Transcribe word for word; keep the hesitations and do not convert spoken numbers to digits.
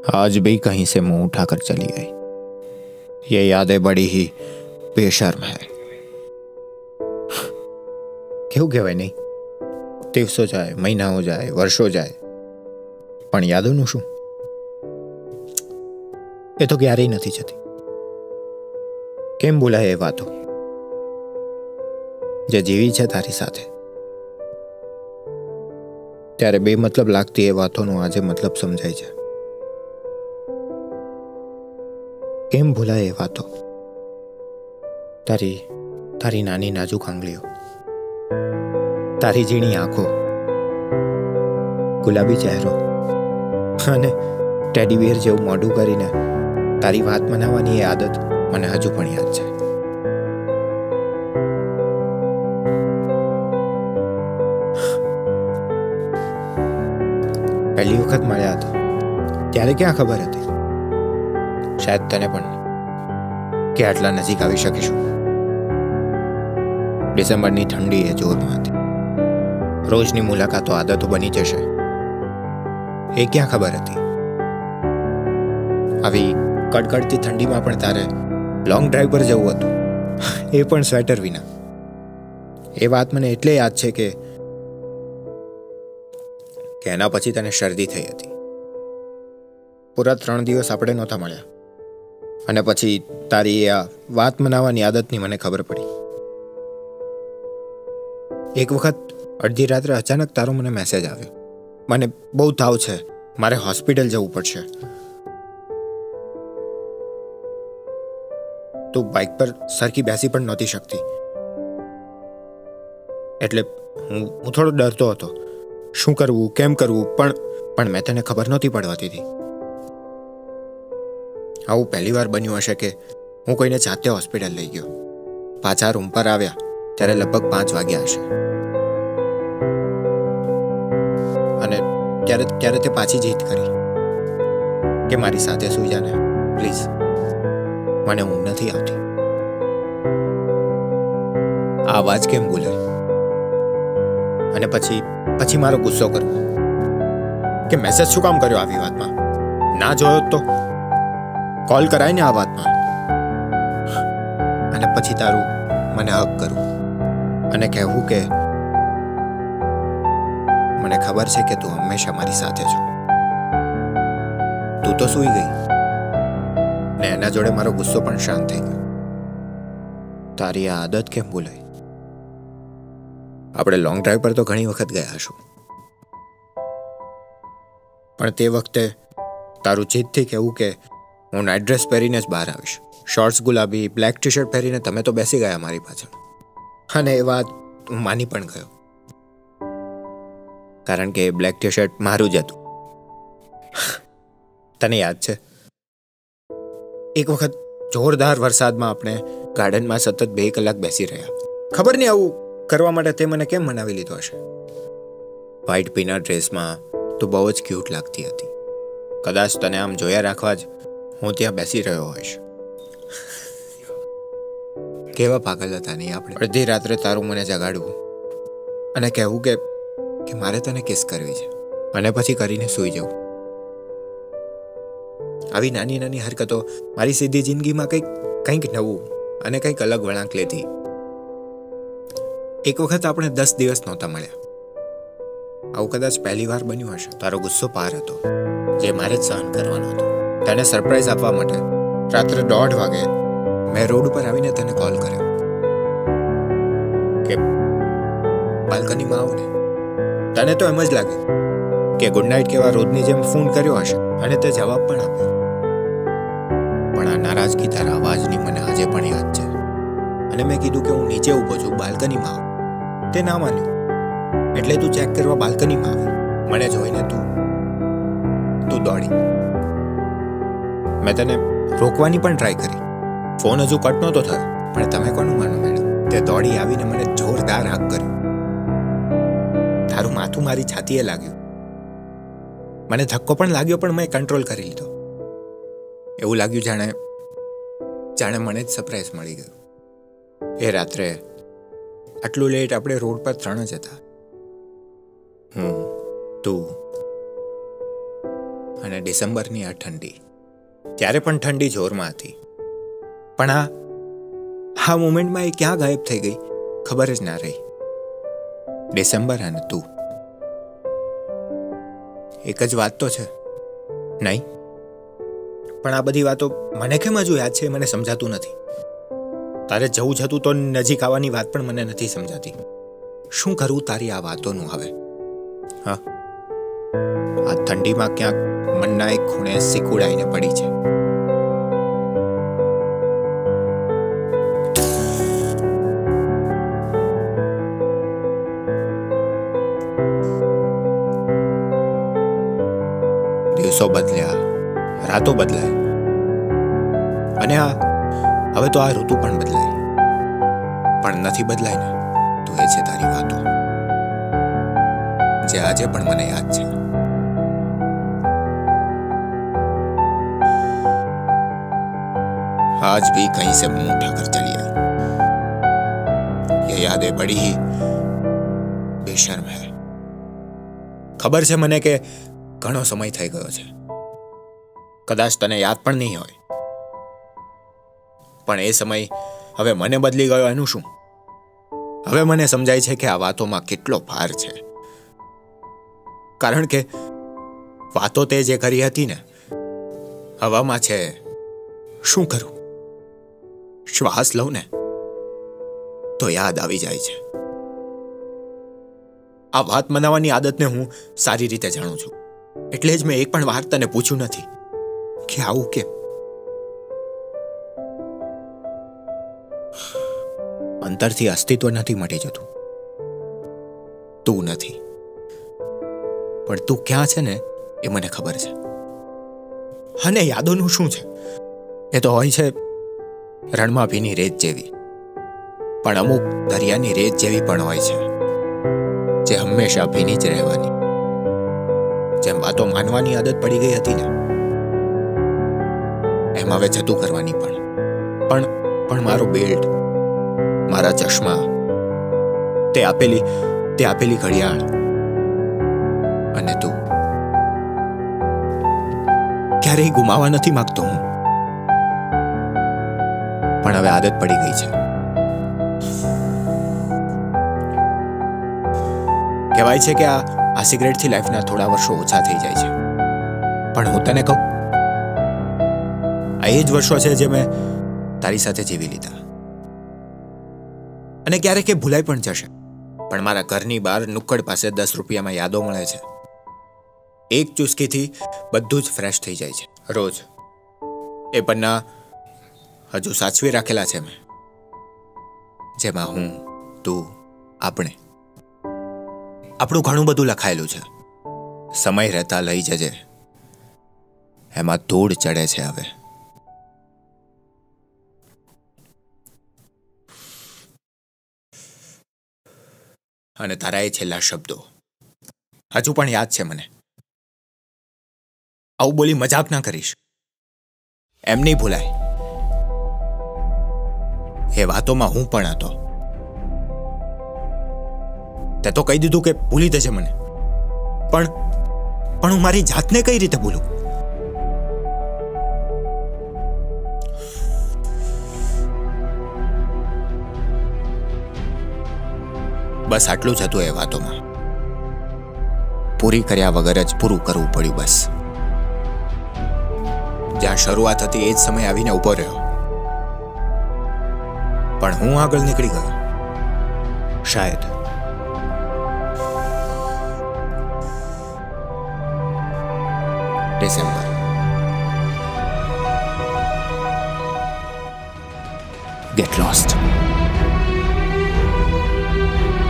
आज भी कहीं से मुंह उठाकर चली गई। ये यादें बड़ी ही बेशर्म है। કેવું કહેવાય નહીં, દિવસો જાય, મહિનાઓ જાય, વર્ષો જાય, પણ યાદોનું શું? એ તો ક્યારેય નથી જતી. કેમ ભૂલાય એ વાતો જે જીવી છે તારી સાથે? ત્યારે બે મતલબ લાગતી એ વાતોનો આજે મતલબ સમજાય છે. કેમ ભૂલાય એ વાતો? તારી તારી નાની નાજુક આંગળીઓ, તારી ઝીણી આંખો, ગુલાબી ચહેરો અને ટેડી બેર જેવું મોઢું કરીને તારી વાત મનાવવાની એ આદત મને હજુ પણ યાદ છે. પહેલી વખત મળ્યા હતા ત્યારે ક્યાં ખબર હતી, શાયદ તને પણ, કે આટલા નજીક આવી શકીશું. ડિસેમ્બરની ઠંડી એ જોરમાં હતી. રોજની મુલાકાતો આદતો બની જશે એ ક્યાં ખબર હતી. આવી કડકડતી ઠંડીમાં પણ તારે લોંગ ડ્રાઈવ પર જવું હતું, એ પણ સ્વેટર વિના. એ વાત મને એટલે યાદ છે કે કે એના પછી તને શરદી થઈ હતી. પૂરા ત્રણ દિવસ આપણે નહોતા મળ્યા અને પછી તારી આ વાત મનાવવાની આદતની મને ખબર પડી. એક વખત અડધી રાત્રે અચાનક તારો મને મેસેજ આવ્યો, મને બહુ તાવ છે, મારે હોસ્પિટલ જવું પડશે. તું બાઇક પર સરખી બેસી પણ નહોતી શકતી, એટલે હું હું થોડો ડરતો હતો. શું કરવું, કેમ કરવું, પણ પણ મેં તને ખબર નહોતી પડવા દીધી. આવું પહેલી વાર બન્યું હશે કે હું કોઈને જાતે હોસ્પિટલ લઈ ગયો. પાછા રૂમ પર આવ્યા ત્યારે લગભગ પાંચ વાગ્યા હશે અને ત્યારે ત્યારે તે પાછી જીદ કરી કે મારી સાથે સૂઈ જાને પ્લીઝ, મને ઊંઘ નથી આવતી. આ અવાજ કેમ બોલે? અને પછી પછી મારો ગુસ્સો કરવો કે મેસેજ શું કામ કર્યો આવી વાતમાં? ના જોયો તો કોલ કરાય ને આ વાતમાં. અને પછી તારું મને હક કરવું અને કહેવું કે મને ખબર છે કે તું હંમેશા મારી સાથે છો. તું તો સૂઈ ગઈ ને એના જોડે મારો ગુસ્સો પણ શાંત થઈ ગયો. તારી આ આદત કેમ ભૂલાઈ? આપણે લોંગ ડ્રાઈવ પર તો ઘણી વખત ગયા હશું, પણ તે વખતે તારું જીદથી કહેવું કે હું નાઇટ ડ્રેસ પહેરીને જ બહાર આવીશ, શોર્ટ્સ ગુલાબી, બ્લેક ટી શર્ટ પહેરીને તમે તો બેસી ગયા મારી પાછળ. અને એ વાત હું માની પણ ગયો, કારણ કે બ્લેક ટી શર્ટ મારું જ હતું. તને યાદ છે એક વખત જોરદાર વરસાદમાં આપણે ગાર્ડનમાં સતત બે કલાક બેસી રહ્યા? ખબર નહીં આવું કરવા માટે તે મને કેમ મનાવી લીધો હશે. વ્હાઇટ પીનટ ડ્રેસમાં તું બહુ જ ક્યુટ લાગતી હતી. કદાચ તને આમ જોયા રાખવા જ હું ત્યાં બેસી રહ્યો હોઈશ. કેવા પાગલ હતા નહીં આપણે? અડધી રાત્રે તારું મને જગાડવું અને કહેવું કે કે મારે તને કિસ કરવી છે અને પછી કરીને સૂઈ જવું. આવી નાની નાની હરકતો મારી સીધી જિંદગીમાં કંઈક કંઈક નવું અને કંઈક અલગ વળાંક લેતી. એક વખત આપણે દસ દિવસ નહોતા મળ્યા. આવું કદાચ પહેલી વાર બન્યું હશે. તારો ગુસ્સો પાર હતો જે મારે જ સહન કરવાનો હતો. તને સરપ્રાઈઝ આપવા માટે રાત્રે દોઢ વાગે મેં રોડ ઉપર આવીને તને કોલ કર્યો કે બાલ્કનીમાં આવો ને. તને તો એમ જ લાગે કે ગુડ નાઇટ કેવા રોજની જેમ ફોન કર્યો હશે અને તે જવાબ પણ આપ્યો. પણ આ નારાજગી તારા અવાજની મને આજે પણ યાદ છે. અને મેં કીધું કે હું નીચે ઊભો છું, બાલ્કનીમાં આવું. તે ના માન્યું, એટલે તું ચેક કરવા બાલ્કનીમાં આવી. મને જોઈને તું તું દોડી. મેં તને રોકવાની પણ ટ્રાય કરી, ફોન હજુ કટ નહોતો થયો, પણ તમે કોનું માનો મેડમ, તે દોડી આવીને મને જોરદાર હક કર્યું. તારું માથું મારી છાતીએ લાગ્યું. મને ધક્કો પણ લાગ્યો, પણ મેં કંટ્રોલ કરી લીધો. એવું લાગ્યું જાણે જાણે મને જ સરપ્રાઈઝ મળી ગયું. એ રાત્રે આટલું લેટ આપણે રોડ પર ત્રણ જ હતા, હું, તું અને ડિસેમ્બરની આ ઠંડી, ત્યારે પણ ઠંડી જોરમાં હતી, પણ આ આ મોમેન્ટમાં એ ક્યાં ગાયબ થઈ ગઈ ખબર જ ના રહી. ડિસેમ્બર અને તું એક જ વાત તો છે નહીં? પણ આ બધી વાતો મને કેમ હજુ યાદ છે મને સમજાતું નથી. તારે જવું જતું તો નજીક આવવાની વાત પણ મને નથી સમજાતી. શું કરું તારી આ વાતોનું હવે? હા, આ ઠંડીમાં ક્યાંક મનના એક ખૂણે સિકુડાઈને પડી છે. દિવસો બદલ્યા, રાતો બદલાય, અને આ હવે તો આ ઋતુ પણ બદલાય, પણ નથી બદલાય ને તો એ છે તારી વાતો, જે આજે પણ મને યાદ છે. आज भी कहीं से मुंह उठाकर चली आई, ये यादें बड़ी ही बेशर्म है. खबर છે મને કે ઘણો સમય થઈ ગયો છે, કદાચ તને યાદ પણ નહીં હોય, પણ એ સમય હવે મને બદલી ગયો એનું શું? હવે મને સમજાય છે કે આ વાતોમાં કેટલો ભાર છે, કારણ કે વાતો તે જે કરી હતી ને હવામાં છે. શું કરું? શ્વાસ લઉં ને તો યાદ આવી જાય છે. આ વાત મનાવવાની આદતને હું સારી રીતે જાણું છું, એટલે જ મેં એક પણ વાર તને પૂછ્યું નથી કે આવું કેમ. અંતરથી અસ્તિત્વ નથી મટી જતું, તું નથી, પણ તું ક્યાં છે ને એ મને ખબર છે. અને યાદોનું શું છે? એ તો હોય છે રણમાં ભીની રેત જેવી, પણ અમુક દરિયાની રેત જેવી પણ હોય છે, જે હંમેશા ભીની જ રહેવાની. જેમ વાતો માનવાની આદત પડી ગઈ હતી ને, એમ હવે જતું કરવાની પણ પણ પણ મારો બેલ્ટ, મારા ચશ્મા, તે આપેલી તે આપેલી ઘડિયાળ અને તું ક્યારેય ગુમાવવા નથી માંગતો હું, પણ હવે આદત પડી ગઈ છે. કહેવાય છે કે આ આ સિગરેટથી લાઈફના થોડા વર્ષો ઓછા થઈ જાય છે, પણ હું તને કહું, આ એ જ વર્ષો છે જે મેં તારી સાથે જીવી લીધા. અને ક્યારેક એ ભૂલાઈ પણ જશે, પણ મારા ઘરની બહાર નુક્કડ પાસે દસ રૂપિયામાં યાદો મળે છે. એક ચુસ્કીથી બધું જ ફ્રેશ થઈ જાય છે. રોજ એ પન્ના હજુ સાચવી રાખેલા છે મેં, જેમાં હું, તું, આપણે, આપણું ઘણું બધું લખાયેલું છે. સમય રહેતા લઈ જજે, એમાં ધૂળ ચડે છે હવે. અને તારા એ છેલ્લા શબ્દો હજુ પણ યાદ છે મને. આવું બોલી મજાક ના કરીશ, એમ નહીં ભૂલાય. એ વાતોમાં હું પણ હતો. તે તો કહી દીધું કે ભૂલી દેજે મને, પણ પણ હું મારી જાતને કઈ રીતે ભૂલું? બસ આટલું જ હતું એ વાતોમાં. પૂરી કર્યા વગર જ પૂરું કરવું પડ્યું. બસ જ્યાં શરૂઆત હતી એ જ સમય આવીને ઊભો રહ્યો, પણ હું આગળ નીકળી ગયો. શાયદ ડિસેમ્બર. Get lost.